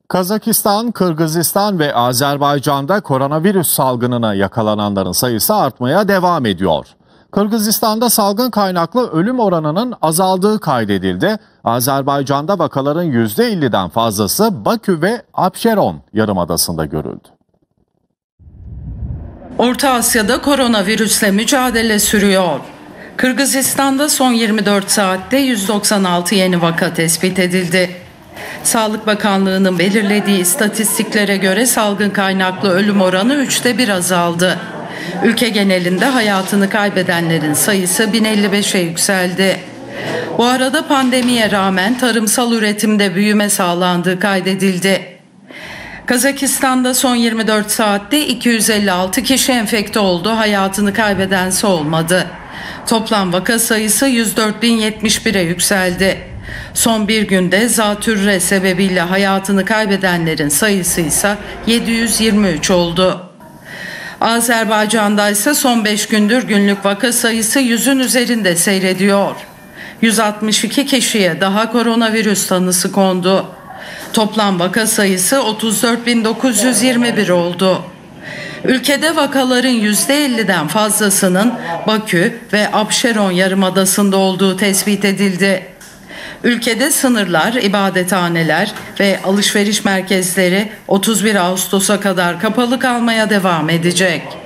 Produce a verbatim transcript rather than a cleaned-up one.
Kazakistan, Kırgızistan ve Azerbaycan'da koronavirüs salgınına yakalananların sayısı artmaya devam ediyor. Kırgızistan'da salgın kaynaklı ölüm oranının azaldığı kaydedildi. Azerbaycan'da vakaların yüzde elliden fazlası Bakü ve Abşeron yarımadasında görüldü. Orta Asya'da koronavirüsle mücadele sürüyor. Kırgızistan'da son yirmi dört saatte yüz doksan altı yeni vaka tespit edildi. Sağlık Bakanlığı'nın belirlediği istatistiklere göre salgın kaynaklı ölüm oranı üçte bir azaldı. Ülke genelinde hayatını kaybedenlerin sayısı bin elli beşe yükseldi. Bu arada pandemiye rağmen tarımsal üretimde büyüme sağlandığı kaydedildi. Kazakistan'da son yirmi dört saatte iki yüz elli altı kişi enfekte oldu, hayatını kaybedense olmadı. Toplam vaka sayısı yüz dört bin yetmiş bire yükseldi. Son bir günde zatürre sebebiyle hayatını kaybedenlerin sayısı ise yedi yüz yirmi üç oldu. Azerbaycan'da ise son beş gündür günlük vaka sayısı yüzün üzerinde seyrediyor. yüz altmış iki kişiye daha koronavirüs tanısı kondu. Toplam vaka sayısı otuz dört bin dokuz yüz yirmi bir oldu. Ülkede vakaların yüzde elliden fazlasının Bakü ve Abşeron yarımadasında olduğu tespit edildi. Ülkede sınırlar, ibadethaneler ve alışveriş merkezleri otuz bir Ağustos'a kadar kapalı kalmaya devam edecek.